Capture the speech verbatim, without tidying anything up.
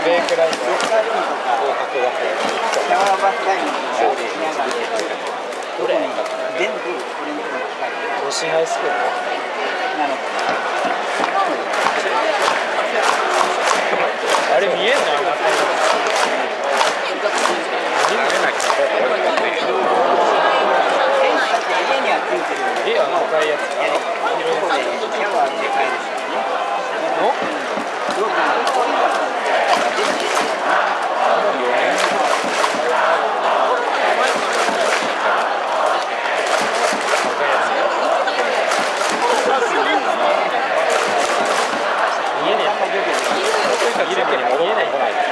レイクラインロッカールームとかシャワーバスタイムとか部屋があってどれ全部俺のところに近い都心ハイスクールなのかあれ見えんの？あんな感じ見えないか家にはついてる家は赤いやつシャワーで帰るしの？ どうかな見えねえ。イルミに戻ってこない。